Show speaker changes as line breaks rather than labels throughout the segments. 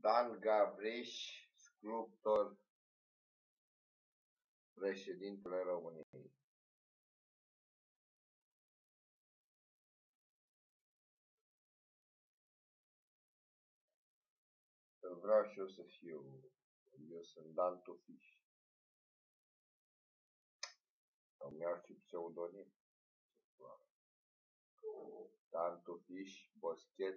Dan Gavriș, sculptor, președintele României. Vreau și eu să fiu. Eu sunt Dan Tufiș. Îmi iau și pseudonim. Dan Tufiș, boschet,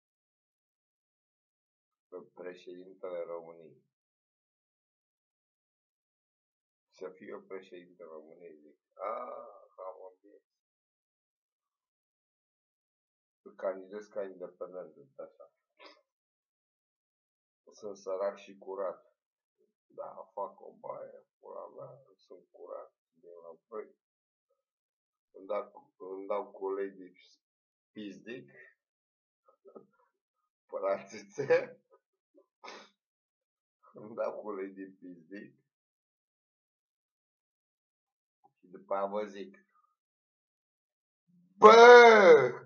președintele României. Să fiu președintele României, zic. Am ambiție. Candidez ca independent, așa. Sunt sărac și curat. Da, fac o baie, pula mea, sunt curat din la băi. Îmi dau cu ulei de pizdic, părațițe, îmi dau cu ulei de pizdic și după aia vă zic, bă,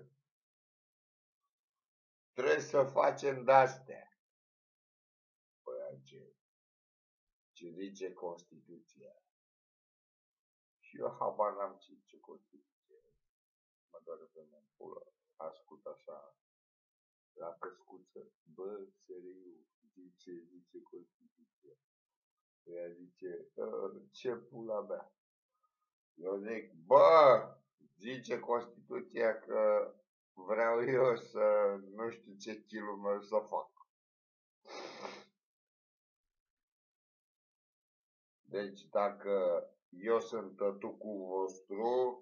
trebuie să facem de-astea. Păi, ce zice Constituția? Și eu habar n-am ce Constituție. Mă doare pe mă pulă. Ascult așa, la căscuță. Bă, seriu, zice Constituția. Ea zice, ce pula mea? Eu zic, bă, zice Constituția că vreau eu să nu știu ce chilul meu să fac. Deci dacă eu sunt tătucul vostru,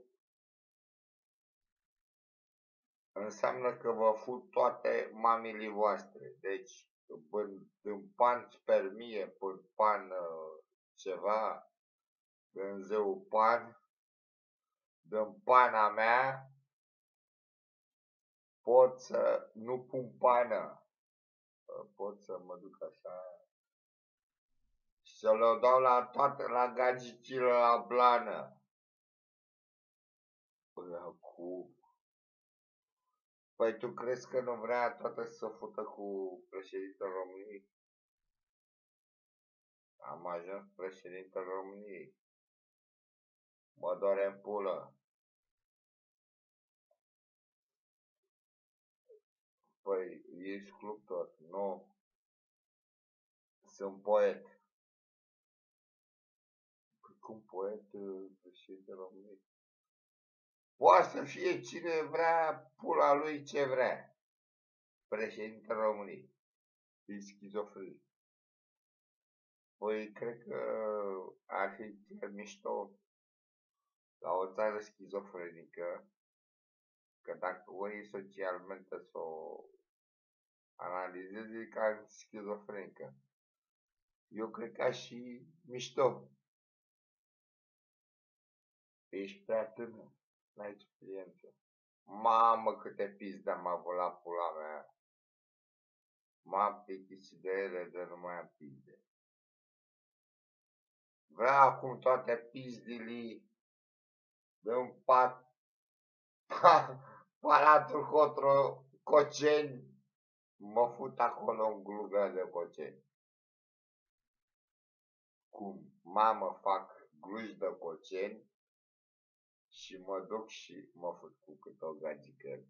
înseamnă că vă fut toate mamilii voastre. Deci în pan spermie, în pan ceva, în zeu pan, din pana mea, pot să nu pun pană. Pot să mă duc așa și să le dau la toate, la gagicile la blană. Păi tu crezi că nu vrea toată să fută cu președintele României? Am ajuns președintele României. Mă doare în pulă. Păi, ești sculptor. Nu. Sunt poet. Păi cum poet președintele României? Poate să fie cine vrea, pula lui ce vrea. Președintele României. E schizofren. Păi, cred că ar fi chiar mișto la o țară schizofrenică, că dacă voi socialmente să o analizezi ca schizofrenică, eu cred că și mișto. Ești prea tânăr, n-ai experiență. Mamă, câte pizde am avut la pula mea. M-am plictisit de ele, de nu mai am pizde. Vreau acum toate pizdilii în Palatul Coceni. Mă fut acolo în glugă de Coceni. Cum? Mamă, fac gluși de Coceni și mă duc și mă fut cu câte o gagică.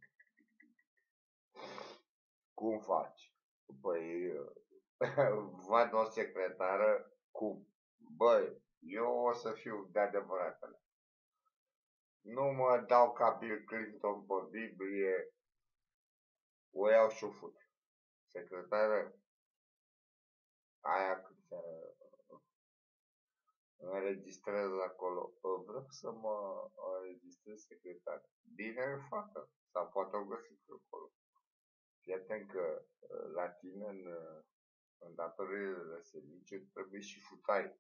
Cum faci? Păi, văd o secretară, cum? Băi, eu o să fiu de adevăratele. Nu mă dau ca Bill Clinton pe Biblie, o iau și o fut. Secretară, aia cât se înregistrez acolo. Vreau să mă înregistrez secretar. Bine îl facă, sau poate o găsiți acolo. Fii atent că la tine în datorile de serviciu trebuie și futai.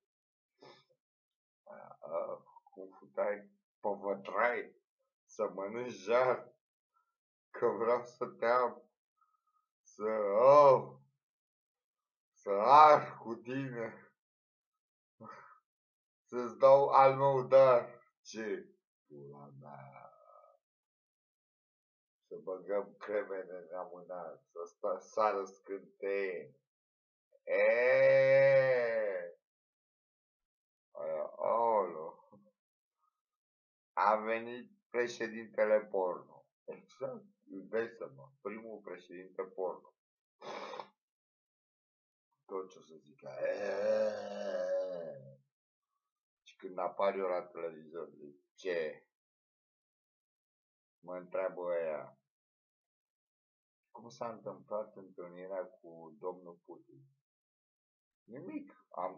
Cum futai? Pe vătrai, să mănânci jar, că vreau să te am, să ar cu tine, să-ți dau al meu dar. Ce? Pula mea. Să băgăm cremene în amânat, să sară scânteie. Aolo. A venit președintele porno. Exact, iubește-mă, primul președinte porno. Tot ce o să zic. Și când apar eu la televizor, zic, ce? Mă întreabă ăia, cum s-a întâmplat întâlnirea cu domnul Putin? Nimic, am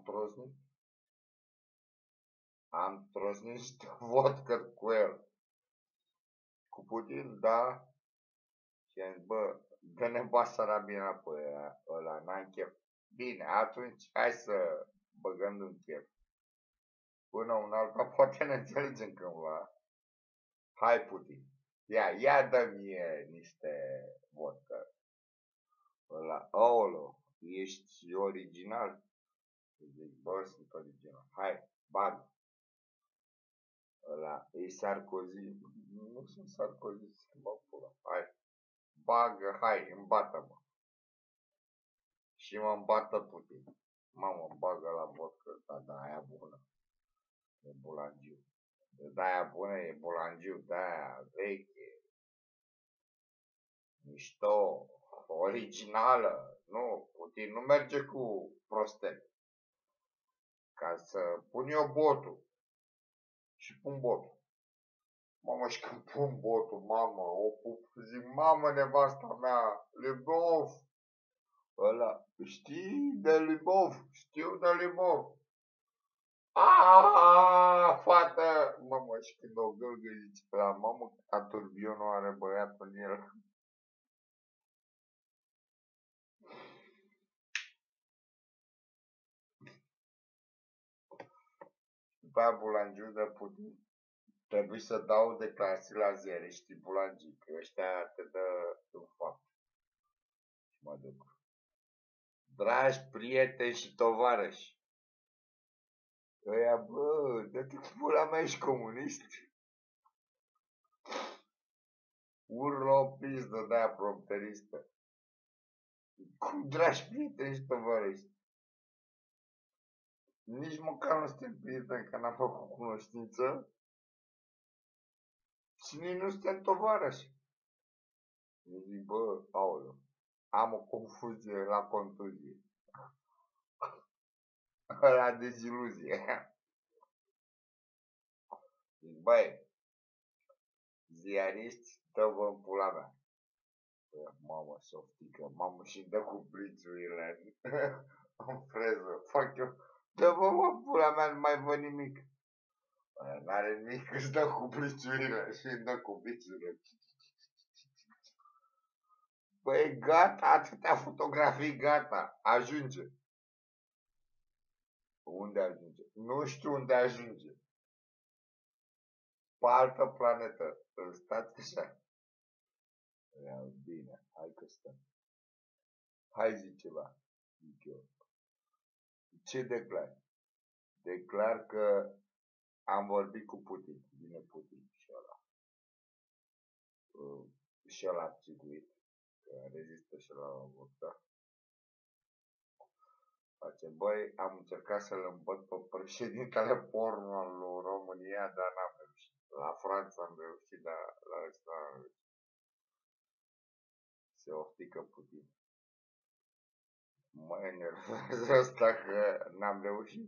trosnit niște vodcă cu el. Cu Putin, da. Și am zis, bă, dă-ne Basarabia înapoi ăla, n-am chef. Bine, atunci hai să băgăm un chef. Până un alta poate ne înțelegem cândva. Hai Putin, ia dă mie niște vodcă. Ăla, aolo, ești original? Zic, bă, sunt original. Hai, bag. Ăla, e Sarkozy. Nu sunt Sarkozy, schimbă pula. Hai, bagă, hai, îmbată-mă. Și mă îmbată Putin. Mamă, bagă la vodcă, da, aia bună. E bulangiu. De-aia bună e bulangiu, de-aia veche. Mișto, originală. Nu, Putin nu merge cu prostel. Ca să pun eu botul. Și pun botul. Mamă, și când pun botul, mamă, o pup, zic, mamă, nevasta mea, Lyubov. Ăla, știi de Lyubov? Știu de Lyubov. Aaaa, fată! Mamă, și când o gâlgâi, zice, la mamă, ca turbionul are băiatul în el. După aia bulangiu de Putin. Trebuie să dau declarații la ziare, știi, bulangii, că ăștia te dă în fapt. Și mă duc. Dragi prieteni și tovarăși, ăia, bă, dă-te cu pula mea, ești comunist? Urlă o pizdă de-aia prompteristă. Cum, dragi prieteni și tovarăși? Nici măcar nu suntem prieteni, că n-am făcut cunoștință. Și nici nu suntem tovarăși. Eu zic, bă, aoleu, am o confuzie la contuzie. La deziluzie. Zic, băi, ziariști, dă-vă în pula mea. Mamă, softică, mamă, și dă cu blițurile în freză. Fac eu, dă-vă în pula mea, nu mai văd nimic. N-are nimic, își dă cu blițurile și îmi dă cu blițurile. Băi, gata, atâtea fotografii, gata, ajunge. Unde ajunge? Nu știu unde ajunge. Pe altă planetă. Stați așa. Bine, hai că stăm. Hai zi ceva, zic eu. Ce declar? Declar că am vorbit cu Putin. Vine Putin și ăla. Și ăla a psicuit. Că rezistă și la vodka. Face, băi, am încercat să-l îmbăt pe președintele porno al România, dar n-am reușit. La Franța am reușit, dar la ăsta n-am reușit. Se oftică Putin. Mă enervează asta că n-am reușit.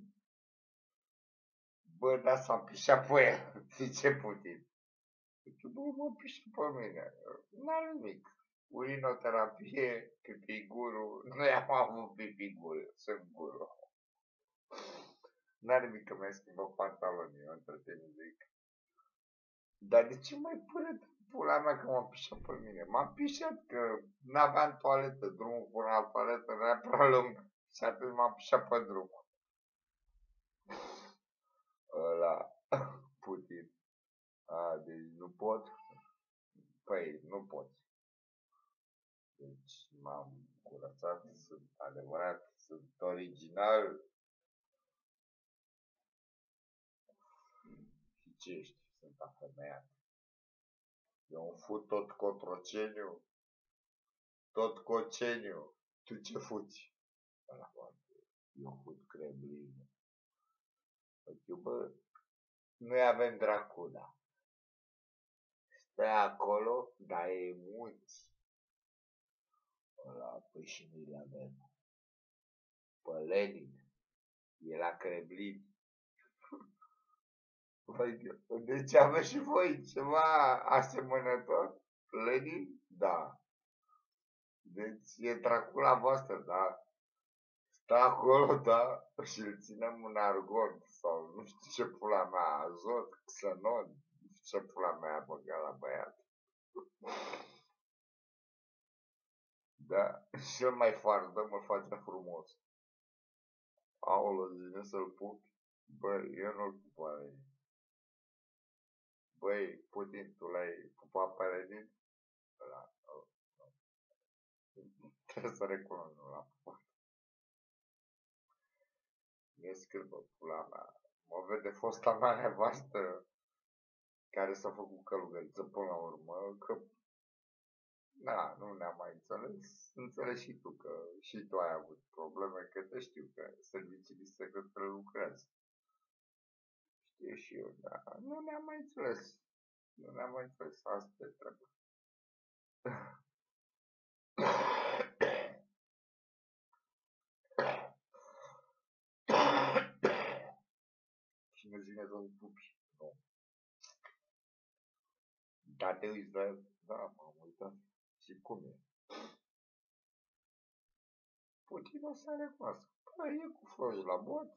Bă, da, s-a pișat pe el, zice Putin. Bă, mă pișă pe mine. N-are nimic. Urinoterapie, pipiguru, nu i-am avut pipiguru, sunt guru. N-are nimic că mi-a schimbat pantalonii, eu între timp zic. Dar de ce mai pune pula mea că m-a pișat pe mine? M-am pișat că n-aveam toaletă, drumul până la toaletă era prea lung și atunci m-am pișat pe drum. Ăla, Putin. Deci nu pot? Păi, nu pot. Deci m-am curățat, sunt adevărat, sunt original. Și ce ești? Sunt afemeiat. Eu îmi fut tot cotroceniu, tot coceniu. Tu ce fuți? ăla foarte, eu fut Kremlin. Bă, noi avem Dracula. Stai acolo, dar e mulți. Ăla, păi și noi le avem. Pe Lenin, e la Kremlin. Deci aveți și voi ceva asemănător? Lenin? Da. Deci e Dracula voastră, da. Stă acolo, da, și îl ținem în argon sau nu știu ce pula mea, azot, xenon, nu știu ce pula mea a băgat la băiat. Da, și cel mai fardă mă face frumos. Aolo, zine să-l pup. Băi, eu nu-l pup ale. Băi, Putin, tu l-ai pupat pe Lenin? Ăla, trebuie să recunosc, nu l-am pupat. Mi-e scârbă pula mea. Mă vede fosta mea nevastă care s-a făcut călugăriță până la urmă, că da, nu ne-am mai înțeles. Înțelegi și tu că și tu ai avut probleme, că te știu că serviciile secrete lucrează. Știu și eu, dar nu ne-am mai înțeles. Nu ne-am mai înțeles, asta e treaba. Cine zice să-mi pupi? Nu. Dar te uiți la el? Da, m-am uitat. Și cum e? Putin o să recunoască. Păi, e cu floși la bot.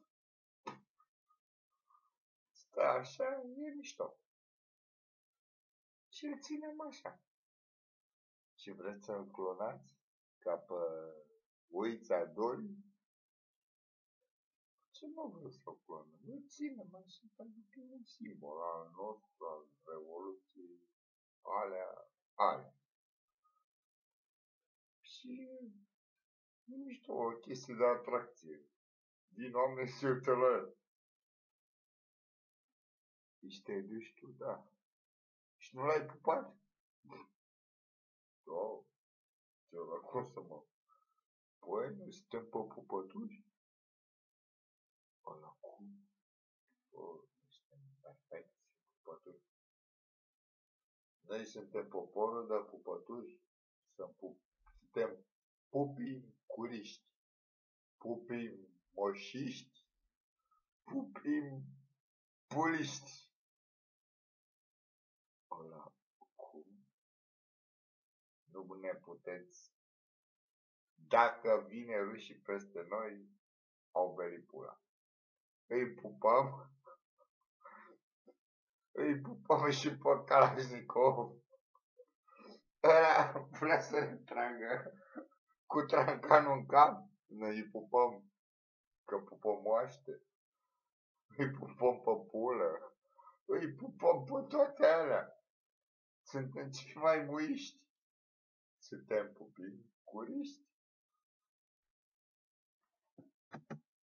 Stă așa, e mișto. Și îl ținem așa. Și vreți să-l clonați? Ca pe Uița 2? Ce nu vreau să-l clonăm? Îl ținem așa pentru că e un simbol al nostru, al revoluției, alea. Și e mișto, o chestie de atracție. Din oameni se uită la el. Și te duci tu, da. Și nu l-ai pupat? Da. Ce-o la cum să mă... Păi, noi suntem pe pupături? Ăla cum? Bă, noi suntem perfecți pupături. Noi suntem poporul de pupături. Suntem pupii curiști, pupii moșiști, pupii puliști. Ăla cum? Nu ne puteți. Dacă vine rușii peste noi, au venit pula. Îi pupăm. Îi pupăm și pe Kalashnikov. Ăla vrea să ne tragă cu trancanul în cap. Noi îi pupăm, că pupăm moaște. Îi pupăm pe pulă. Îi pupăm pe toate alea. Suntem cei mai muiști. Suntem pupii curiști.